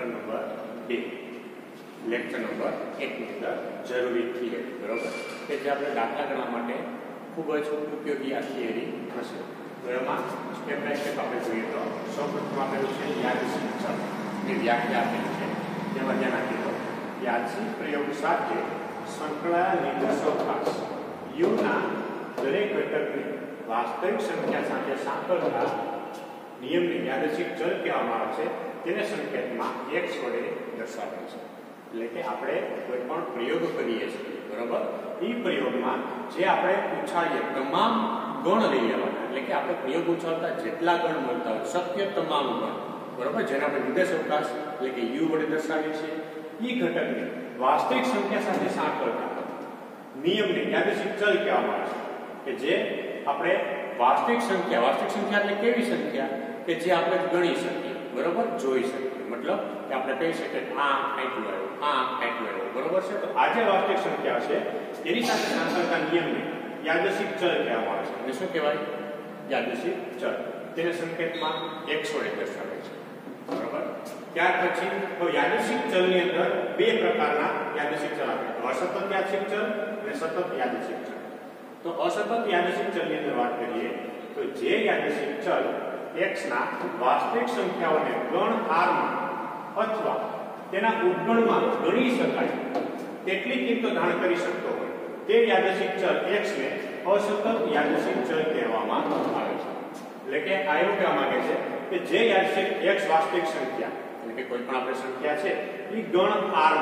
Chapter number 2 lecture number 1 ની અંદર જરૂરી થિયરી બરોબર કે જે આપણે દાખલા ગણવા માટે ખૂબ જ ઉપયોગી આ થિયરી થશે. તો એમાં સ્ટેપ બાય સ્ટેપ આપણે જોઈએ તો સૌપ્રથમ આપેલું છે યાદશીલ ચલ ની વ્યાખ્યા આપેલી છે. તેમાં ધ્યાન આપી દો યાદશીલ પ્રયોગ સાથે સંકળાયેલા નિર્દેશાંક u ના દરેક ઘટકને વાસ્તવિક સંખ્યા સાથે સાંકળતા નિયમને યાદશીલ ચલ કહેવામાં આવે છે. તેને સંકેતમાં x વડે દર્શાવે છે. એટલે કે આપણે કોઈ પણ પ્રયોગ કરીએ છીએ બરાબર એ પ્રયોગમાં જે આપણે ઉછાળીએ તમામ ગણ લઈ લેવાના. એટલે કે આપણે પ્રયોગ ઉછાળતા જેટલા ગણ મળતા હોય શક્ય તમામ ગણ બરાબર જેને આપણે નિર્દેશ અવકાશ એટલે કે u વડે દર્શાવીએ છીએ એ ઘટકને વાસ્તવિક સંખ્યા સાથે સાંકળતા નિયમને યાદશીલ ચલ કહેવામાં આવે છે. કે જે આપણે વાસ્તવિક સંખ્યા એટલે કેવી સંખ્યા કે જે આપણે ગણી શકીએ બરાબર જોઈ શકીએ. મતલબ કે આપણે કહી શકીએ કે આ આટલું આવ્યું બરાબર છે. તો આ જે વાસ્તવિક સંખ્યા છે એની સાથે સાંકળતા નિયમને યાદશીલ ચલ કહેવામાં આવે છે. અને શું કહેવાય? યાદશીલ ચલ. તેને સંકેતમાં x વડે દર્શાવે છે બરાબર. ત્યાર પછી તો યાદશીલ ચલની અંદર બે પ્રકારના યાદશીલ ચલ આવે છે. અસતત યાદશીલ ચલ અને સતત યાદશીલ ચલ. તો અસતત યાદશીલ ચલની અંદર વાત કરીએ તો જે યાદશીલ ચલ x ના વાસ્તવિક સંખ્યાઓને ગણ r માં અથવા તેના ઉપગણમાં ગણી શકાય તેટલી કિંમતો ધારણ કરી શકતો હોય તે યાદશીલ ચલ x ને અસતત યાદશીલ ચલ કહેવામાં આવે છે. એટલે કે આ એવું કહેવા માંગે છે કે જે યાદશીલ x વાસ્તવિક સંખ્યા એટલે કે કોઈ પણ આપણે સંખ્યા છે એ ગણ r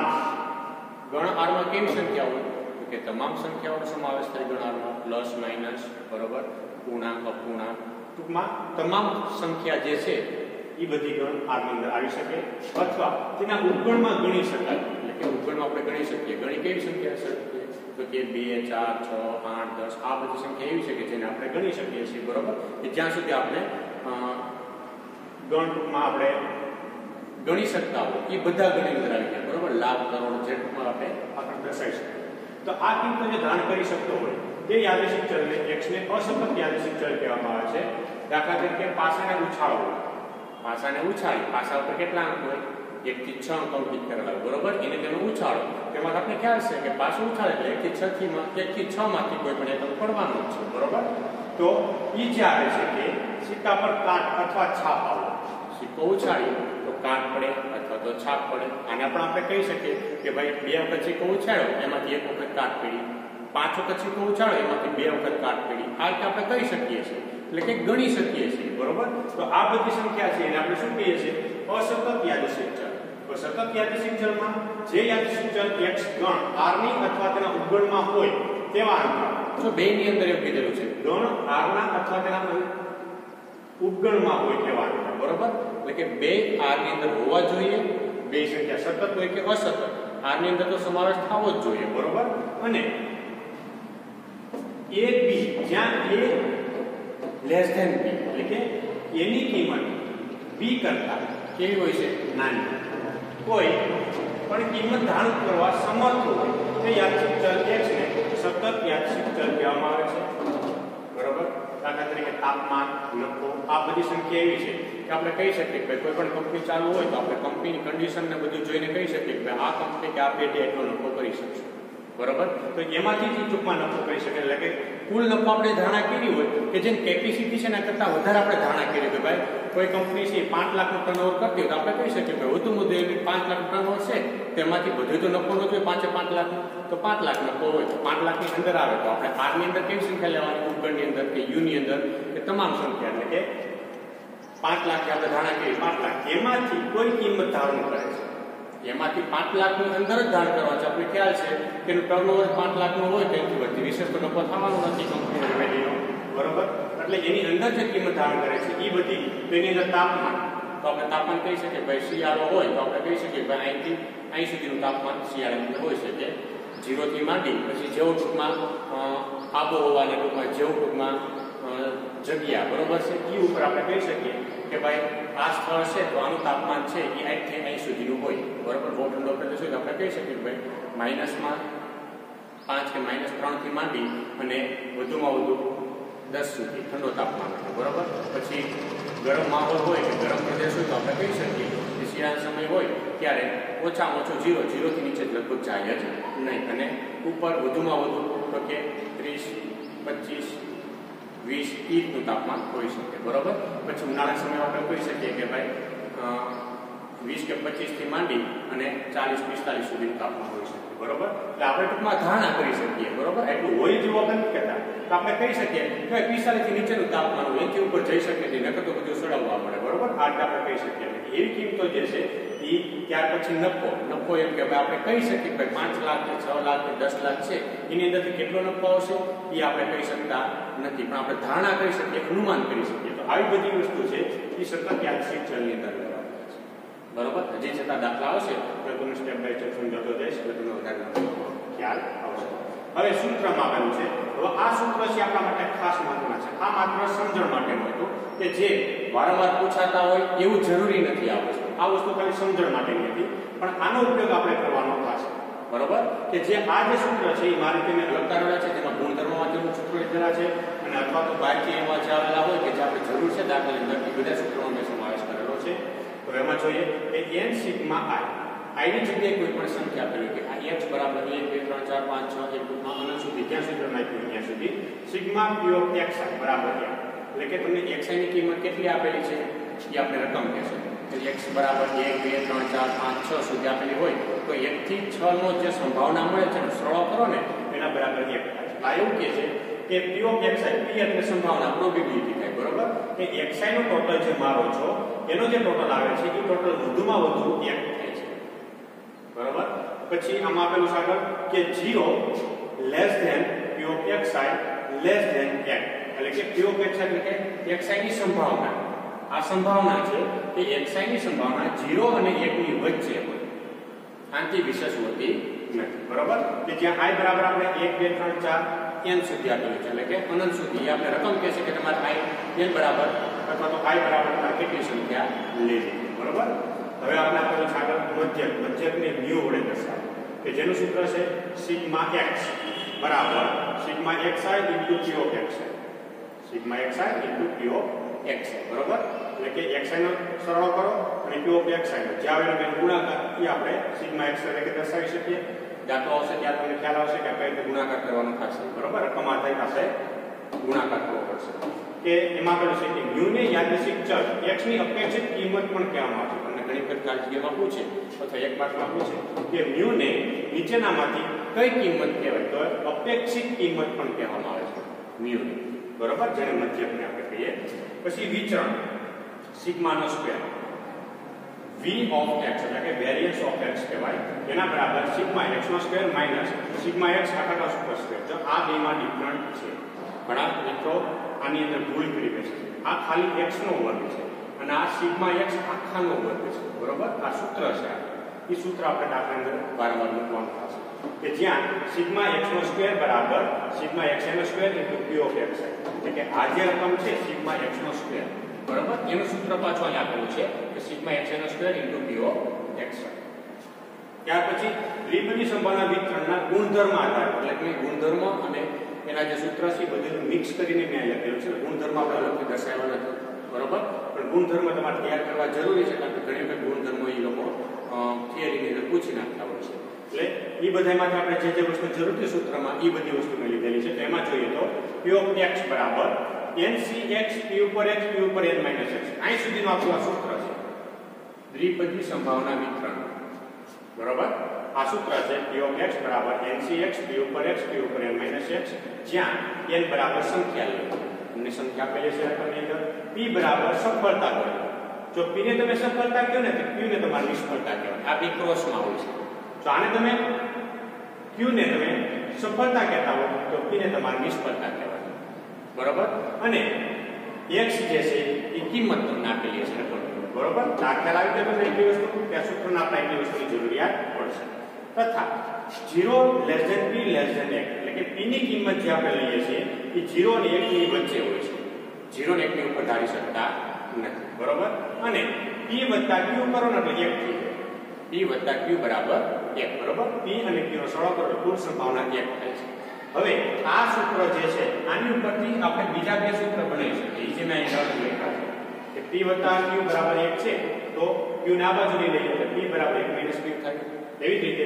માં કેવી સંખ્યા હોય કે તમામ સંખ્યાઓનો સમાવેશ થાય ગણ r માં પ્લસ માઈનસ બરોબર પૂર્ણાંક અપૂર્ણાંક ટૂંકમાં તમામ સંખ્યા જે છે એ બધી ગણ r ની અંદર આવી શકે અથવા તેના ઉપગણમાં ગણી શકાય. એટલે કે ઉપગણમાં આપણે ગણી શકીએ. ગણી કેવી સંખ્યા છે તો કે 2 4 6 8 10 આ બધી સંખ્યા એવી છે કે જેને આપણે ગણી શકીએ છીએ બરોબર કે જ્યાં સુધી આપણે ગણ ટૂંકમાં આપણે ગણી શકતા હોય એ બધા ગણી અંદર આવી ગયા બરોબર. લાખ કરોડ જે ટૂંકમાં આપણે દર્શાવી શકીએ. તો આ કિંમતો જે ધારણ કરી શકતો હોય તે યાદશીલ ચલને x ને અસતત યાદશીલ ચલ કહેવામાં આવે છે. દાખલા તરીકે પાસાને ઉછાળવો. પાસાને ઉછાળી પાસા ઉપર કેટલા અંક હોય 1 થી 6 અંક અંકિત કરેલા હોય બરોબર. એને તમે ઉછાળો તેમાં આપણે ખ્યાલ છે કે પાસું ઉછાળે એટલે 1 થી 6 માંથી કોઈ પણ એક અંક પડવાનો છે બરોબર. તો ઈ જે આવે છે કે સિક્કા પર કાટ અથવા છાપ આવે. સિક્કો ઉછાળી તો કાટ પડે અથવા તો છાપ પડે. આને પણ આપણે કહી શકીએ કે ભાઈ 2 વખત સિક્કો ઉછાળ્યો એમાંથી 1 વખત કાટ પડી, 5 વખત સિક્કો ઉછાળ્યો એમાંથી 2 વખત કાટ પડી. આ રીતે આપણે કહી શકીએ છીએ એટલે કે ગણી શકીએ છીએ બરોબર. તો આ બધી સંખ્યા છે એને આપણે શું કહીએ છીએ? અસતત યાદશીલ ચલ. તો સતત યાદશીલ ચલમાં જે યાદશીલ ચલ x ગણ r ની અથવા તેના ઉપગણમાં હોય તેવા અંક જો બે ની અંદર એવું કીધેલું છે ગણ r ના અથવા તેના ઉપગણમાં હોય તેવા અંક બરોબર. એટલે કે બે r ની અંદર હોવા જોઈએ. બે સંખ્યા સતત હોય કે અસતત r ની અંદર તો સમાવેશ થવો જ જોઈએ બરોબર. અને a b જ્યાં a લેસ ધેન b એટલે કે a ની કિંમત b કરતા કેવી હોય છે? નાની. કોઈ પણ કિંમત ધારણ કરવા સમર્થ હોય તે યાદશીલ ચલ x ને સતત યાદશીલ ચલ કહેવામાં આવે છે બરોબર. દાખલા તરીકે તાપમાન, નફો આ બધી સંખ્યા એવી છે કે આપણે કહી શકીએ કે કોઈ પણ કંપની ચાલુ હોય તો આપણે કંપનીની કન્ડિશન ને બધું જોઈને કહી શકીએ કે આ કંપની કે આ પેઢી એટલો નફો કરી શકશે બરોબર. તો એમાંથી જ ટૂંકમાં નફો કરી શકે. એટલે કે કુલ નફો આપણે ધારણા કરી હોય કે જેની કેપેસિટી છે એના કરતાં વધારે આપણે ધારણા કરી કે ભાઈ કોઈ કંપની છે 5 લાખનું ટર્નઓવર કરતી હોય તો આપણે કહી શકીએ કે વધુ મુદ્દે 5 લાખ ટર્નઓવર છે તેમાંથી બધું તો નફો ન જોઈએ 5 લાખ તો 5 લાખ નફો હોય તો 5 લાખની અંદર આવે તો આપણે r ની અંદર કેવી સંખ્યા લેવાની? ઉપગણની અંદર કે u ની અંદર કે તમામ સંખ્યા. એટલે કે 5 લાખ આપણે ધારણા કરી 5 લાખ એમાંથી કોઈ કિંમત ધારણ કરે છે એમાંથી 5 લાખની અંદર જ ધારણ કરવાનું છે. આપણે ખ્યાલ છે કે એનું ટર્નઓવર 5 લાખનું હોય તેથી બધી વિશેષ તો નફો થવાનો નથી કંપની રેવન્યુનો બરોબર. એટલે એની અંદર જે કિંમત ધારણ કરે છે એ બધી તો એની અંદર તાપમાન તો આપણે તાપમાન કહી શકીએ ભાઈ શિયાળો હોય તો આપણે કહી શકીએ ભાઈ અહીંથી અહીં સુધીનું તાપમાન શિયાળાની હોય છે કે 0 થી માંડી પછી જેવું ટૂંકમાં આબોહવાના ટૂંકમાં જેવું ટૂંકમાં જગ્યા બરોબર છે એ ઉપર આપણે કહી શકીએ કે ભાઈ આ સ્થળ છે તો આનું તાપમાન છે એ 8 થી 9 સુધીનું હોય બરોબર. બહુ ઠંડો પ્રદેશ હોય તો આપણે કહી શકીએ કે ભાઈ -5 કે -3 થી માંડી અને વધુમાં વધુ 10 સુધી ઠંડો તાપમાન છે બરોબર. પછી ગરમ માહોલ હોય કે ગરમ પ્રદેશ હોય તો આપણે કહી શકીએ કે શિયાળાનો સમય હોય ત્યારે ઓછામાં ઓછું 0 થી નીચે લગભગ જાય જ નહીં, અને ઉપર વધુમાં વધુ તો કે 30, 25, 20 નું તાપમાન હોઈ શકે, બરોબર. પછી ઉનાળા સમયમાં આપણે કહી શકીએ કે ભાઈ 20 કે 25 થી માંડી અને 40-45 સુધીનું તાપમાન હોઈ શકે, બરોબર. એટલે આપણે ટૂંકમાં ધારણા કરી શકીએ, બરોબર. એટલું હોય જેવું આપણે નથી કહેતા, તો આપણે કહી શકીએ કે 45 થી નીચેનું તાપમાન હોય, એથી ઉપર જઈ શકે નહીં, નકર તો બધું સળવવા મળે, બરોબર. આ રીતે આપણે કહી શકીએ. એવી કિંમતો જે છે એ ત્યાર પછી નફો એમ કે ભાઈ આપણે કહી શકીએ કે 5 લાખ કે 6 લાખ કે 10 લાખ છે, એની અંદરથી કેટલો નફો આવશે એ આપણે કહી શકતા નથી, પણ આપણે ધારણા કરી શકીએ, અનુમાન કરી શકીએ. તો આવી બધી વસ્તુ છે એ સતત યાદશીટ ચલની અંદર લેવાની છે, બરોબર. હજી છતાં દાખલા આવશે તો તમને સ્ટેપ બાય સ્ટેપ સમજાવતો જઈશ, એટલે તમને વધારે ખ્યાલ આવશે. હવે સૂત્રમાં આપેલું છે. હવે આ સૂત્ર છે આપણા માટે ખાસ મહત્વના છે. આ માત્ર સમજણ માટેનું હતું કે જે વારંવાર પૂછાતા હોય એવું જરૂરી નથી. આ વસ્તુ ખાલી સમજણ માટેની હતી, પણ આનો ઉપયોગ આપણે કરવાનો થશે, બરોબર. કે જે આ જે સૂત્ર છે એ મારી રીતે મેં લખતા રહેલા છે, જેમાં ગુણધર્મોમાંથી સૂત્રો લીધેલા છે, અને અથવા તો બહારથી એમાં જે આવેલા હોય કે જે આપણે જરૂર છે દાખલાની અંદર, એ બધા સૂત્રોનો મેં સમાવેશ કરેલો છે. તો એમાં જોઈએ કે n સિગ્મા i ની જગ્યાએ કોઈ પણ સંખ્યા આપેલી કે આ x બરાબર 1 2 3 4 5 6 એક ટૂંકમાં અનંત સુધી જ્યાં સુધી નાખ્યું ત્યાં સુધી સિગ્મા p ઓફ xi બરાબર n, એટલે કે તમને xi ની કિંમત કેટલી આપેલી છે એ આપણે રકમ કહેશે. એટલે x બરાબર 1 2 3 4 5 6 સુધી આપેલી હોય તો 1 થી 6 નો જે સંભાવના મળે છે ને સરળ કરો ને એના બરાબર 1 થાય. આ એવું કહે છે કે p ઓફ xi, p એટલે સંભાવના, પ્રોબેબિલિટી થાય, બરોબર. કે xi નો ટોટલ જે મારો છો એનો જે ટોટલ આવે છે એ ટોટલ વધુમાં વધુ 1 થાય છે, બરોબર. પછી આમાં આપેલું છે આગળ કે 0 less than p of xi less than 1, એટલે કે p ઓફ xi એટલે કે xi ની સંભાવના, આ સંભાવના છે કે xi ની સંભાવના 0 અને 1 ની વચ્ચે હોય, આનાથી વિશેષ હોતી નથી, બરોબર. કે જ્યાં i બરાબર આપણે 1 2 3 4 n સુધી આપેલું છે, એટલે કે અનંત સુધી આપણે રકમ કહે છે કે તમારે i n બરાબર અથવા તો i બરાબર તમારે કેટલી સંખ્યા લેવી, બરોબર. હવે આપણે આપેલું છે આગળ મધ્યકને mu વડે દર્શાવે કે જેનું સૂત્ર છે સિગ્મા x બરાબર sigma xi into p of xi, sigma xi into p of xi, બરોબર. એટલે કે xi નો સરવાળો કરો અને p ઓફ xi નો જે આવેલો બેનો ગુણાકાર એ આપણે સિગ્મા x તરીકે દર્શાવી શકીએ. દાખલો આવશે ત્યારે તમને ખ્યાલ આવશે કે કઈ રીતે ગુણાકાર કરવાનો થશે, બરોબર. રકમ આધારિત આપણે ગુણાકાર કરવો પડશે. કે એમાં આપેલું છે કે mu ને યાદચ્છિક ચલ x ની અપેક્ષિત કિંમત પણ કહેવામાં આવે છે. તમને ઘણી વખત કાર્યક્રમમાં પૂછે અથવા એક માર્કમાં પૂછે કે mu ને નીચેનામાંથી કઈ કિંમત કહેવાય, તો અપેક્ષિત કિંમત પણ કહેવામાં આવે છે mu ને, બરોબર. જેને મધ્યકને આપણે કહીએ. પછી વિચરણ સિગ્મા નો સ્ક્વેર v ઓફ x એટલે કે વેરિયન્સ ઓફ x કહેવાય, એના બરાબર સિગ્મા x નો સ્ક્વેર માઈનસ સિગ્મા x આખા ઉપર સ્ક્વેર. જો આ બેમાં ડિફરન્ટ છે, ઘણા મિત્રો આની અંદર ભૂલ કરી બેસે છે. આ ખાલી x નો વર્ગ છે અને આ સિગ્મા x આખાનો વર્ગ છે, બરોબર. આ સૂત્ર છે, એ સૂત્ર આપણે દાખલાની અંદર વારંવાર મૂકવાનું થશે કે જ્યાં સિગ્મા x નો સ્ક્વેર બરાબર સિગ્મા xi નો square into p of xi, એટલે કે આ જે રકમ છે સિગ્મા x નો સ્ક્વેર, બરોબર. એનું સૂત્ર પાછું અહીં આપેલું છે કે સિગ્મા xi નો square into p of xi. ત્યાર પછી દ્વિપદી સંભાવના વિતરણના ગુણધર્મ આધારિત, એટલે કે ગુણધર્મ અને એના જે સૂત્ર છે બધું મિક્સ કરીને મેં લખેલું છે. ગુણધર્મ આપણે લખી દર્શાવ્યા નથી, બરોબર. પણ ગુણધર્મ તમારે તૈયાર કરવા જરૂરી છે, કારણ કે ઘણી વખત ગુણધર્મો એ લોકો થિયરીની અંદર પૂછી નાખતા હોય છે. એટલે એ બધામાંથી આપણે જે વસ્તુ જરૂર છે સૂત્રમાં એ બધી વસ્તુ મેં લીધેલી છે. તો એમાં જોઈએ તો p ઓફ x બરાબર ncx p ઉપર x p ઉપર n માઈનસ x, અહીં સુધીનું આપણું આ સૂત્ર છે દ્વિપદી સંભાવના વિતરણ, બરોબર. આ સૂત્ર છે p ઓફ x બરાબર ncx p ઉપર x p ઉપર n માઈનસ x, જ્યાં n બરાબર સંખ્યા લેવી, તમને સંખ્યા આપેલી છે રકમની અંદર. p બરાબર સફળતા ગણો, જો p ને તમે સફળતા કહો ને તો q ને તમારે નિષ્ફળતા કહેવાય, આ બે ક્રોસમાં હોય છે. જો આને તમે q ને તમે સફળતા કહેતા હો તો p ને તમારે નિષ્ફળતા કહેવાય, બરોબર. અને x જે છે એ કિંમત તમને આપેલી છે રકમની, બરોબર. દાખલા આવી તો તમને એટલી વસ્તુ કે આ સૂત્રના આપણે એટલી વસ્તુની જરૂરિયાત પડશે. તથા 0 less than p less than 1, એટલે કે p ની કિંમત જે આપણે લઈએ છીએ એ 0 અને 1 ની વચ્ચે હોય છે, 0 અને 1 ની ઉપર ધારી શકતા નથી, બરોબર. અને p વત્તા q કરો ને એટલે 1 થઈ જાય, p વત્તા q બરાબર 1, બરોબર. p અને q નો સરવાળો કરો એટલે કુલ સંભાવના 1 થાય છે. હવે આ સૂત્ર જે છે આની ઉપરથી આપણે બીજા બે સૂત્ર બનાવી શકીએ, જે મેં અહીં લખ્યા છે કે p વત્તા q બરાબર 1 છે તો તો q ને આ બાજુ લઈ લઈએ તો p બરાબર 1 - p થાય. એવી જ રીતે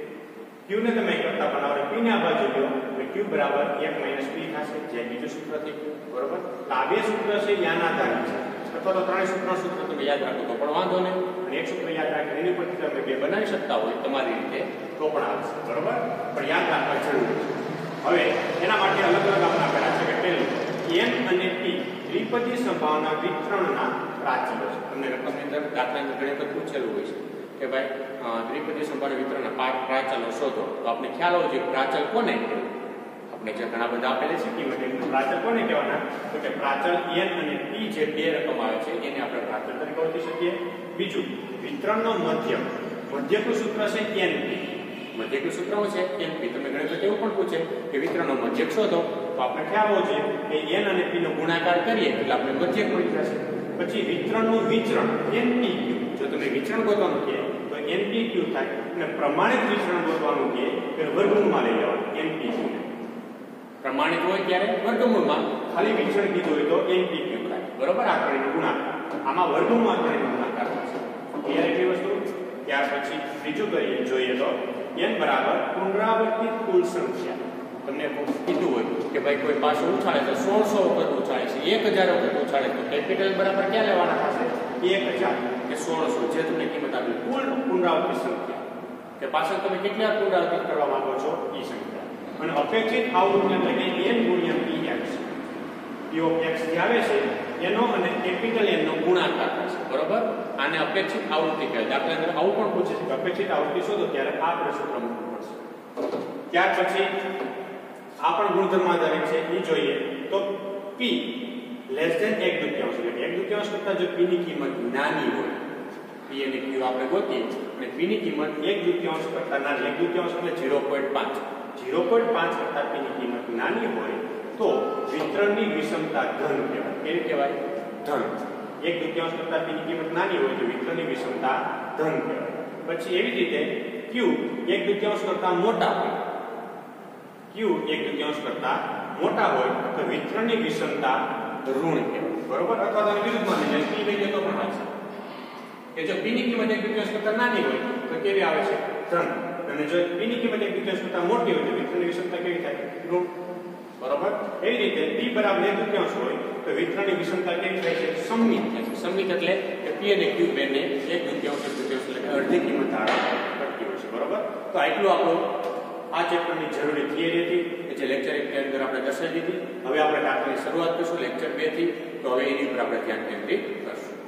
q ને તમે કરતા બનાવો p ને આ બાજુ લો તો q બરાબર 1 - p થશે, જે બીજું સૂત્ર થઈ ગયું. બરોબર. તો આ બે સૂત્ર છે યાદ આધારિત છે, અથવા તો ત્રણેય સૂત્રનો સૂત્ર તમે યાદ રાખો તો પણ વાંધો નહીં, અને એક સૂત્ર યાદ રાખીને એની પરથી તમે બે બનાવી શકતા હોય તમારી રીતે તો પણ આવશે. બરોબર. પણ યાદ રાખવા જરૂરી છે. હવે એના માટે અલગ અલગ આપણે આપેલા છે કે પહેલું n અને p દ્વિપદી સંભાવના વિતરણના પ્રાચલો છે. તમને રકમની અંદર દાખલાની ઘણી વખત પૂછેલું હોય છે કે ભાઈ દ્વિપદી સંભાવના વિતરણના પ્રાચલો શોધો, તો આપણે ખ્યાલ હોવો જોઈએ પ્રાચલ કોને કહેવાય. આપણે જે ઘણા બધા આપેલા છે કિંમત પ્રાચલ કોને કહેવાના, તો કે પ્રાચલ n અને p જે બે રકમ આવે છે એને આપણે પ્રાચલ તરીકે ઓળખી શકીએ. બીજું વિતરણનો મધ્યક, મધ્યકનું સૂત્ર છે np. મધ્યકનું સૂત્ર છે np. તમે ઘણી વખત એવું પણ પૂછે કે વિતરણનો મધ્યક શોધો, તો આપણે ખ્યાલ હોવો જોઈએ કે n અને p નો ગુણાકાર કરીએ એટલે આપણે મધ્યક મળી જશે. પછી વિતરણનું વિચરણ npq. જો તમે વિચરણ ગોતવાનું કહે તો npq થાય, અને પ્રમાણિત વિચરણ ગોતવાનું કહે તો વર્ગમૂળમાં લઈ લેવાનું npq ને. પ્રમાણિત હોય ત્યારે વર્ગમૂળમાં, ખાલી વિચરણ કીધું હોય તો npq થાય. બરોબર. આ ત્રણેયનો ગુણાકાર, આમાં વર્ગમૂળમાં ત્રણેયનો ગુણાકાર થશે. ક્લિયર એટલી વસ્તુ. ત્યાર પછી બીજું કરીએ જોઈએ તો n બરાબર પુનરાવર્તિત કુલ સંખ્યા. તમને કીધું હોય કે ભાઈ કોઈ પાછો ઉછાળે તો 1600 વખત ઉછાળે છે, 1000 વખત ઉછાળે તો કેપિટલ બરાબર ક્યાં લેવાના થશે? 1000 કે 1600, જે તમને કિંમત આપી કુલ પુનરાવર્તિત સંખ્યા, કે પાછળ તમે કેટલા પુનરાવર્તિત કરવા માંગો છો એ સંખ્યા. અને અપેક્ષિત આવૃત્તિ એટલે કે n ગુણ્યા px. p of x જે આવે છે એનો અને કેપિટલ n નો ગુણાકાર થશે. બરોબર. આને અપેક્ષિત આવૃત્તિ કહેવાય. દાખલા તરીકે આવું પણ પૂછે છે કે અપેક્ષિત આવૃત્તિ શોધો, ત્યારે આ આપણે સૂત્ર મૂકવું પડશે. ત્યાર પછી આ પણ ગુણધર્મ આધારિત છે એ જોઈએ તો p લેસ ધેન 1/2, એટલે કે 1/2 કરતા જો p ની કિંમત નાની હોય, p અને q આપણે ગોતીએ અને p ની કિંમત 1/2 કરતા નાની, 1/2 એટલે 0.5, 0.5 કરતા p ની કિંમત નાની હોય તો વિતરણની વિષમતા ધન કહેવાય. કેવી કહેવાય? ધન. 1/2 કરતા p ની કિંમત નાની હોય તો વિતરણની વિષમતા ધન કહેવાય. પછી એવી રીતે q 1/2 કરતા મોટા હોય, q 1/2 કરતા મોટા હોય તો વિતરણની વિષમતા ઋણ કહેવાય. બરોબર. અથવા તો વિરુદ્ધમાં લઈ જાય p લઈ જાય તો પણ આવશે કે જો p ની કિંમત 1/2 કરતા નાની હોય તો કેવી આવે છે? ધન. અને જો p ની કિંમત 1/2 કરતા મોટી હોય તો વિતરણની વિષમતા કેવી થાય? ઋણ. બરોબર. એવી રીતે p બરાબર 1/2 હોય તો વિતરણની વિષમતા કેવી થાય છે? સમમિત થાય છે. સમમિત એટલે કે p અને q બેને 1/2 એટલે કે અડધી કિંમત ધારણ કરતી હોય છે. બરોબર. તો આટલું આપણું આ ચેપ્ટરની જરૂરી થિયરી હતી કે જે લેક્ચર 1 ની અંદર આપણે દર્શાવી દીધી. હવે આપણે દાખલાની શરૂઆત કરીશું લેક્ચર 2 થી. તો હવે એની ઉપર આપણે ધ્યાન કેન્દ્રિત કરશું.